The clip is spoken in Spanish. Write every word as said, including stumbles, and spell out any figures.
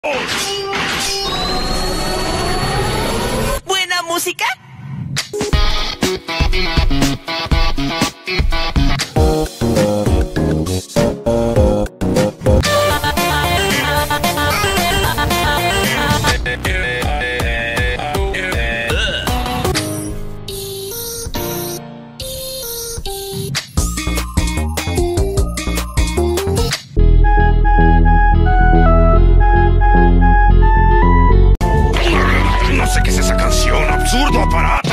¿Buena música? No sé qué es esa canción, absurdo aparato.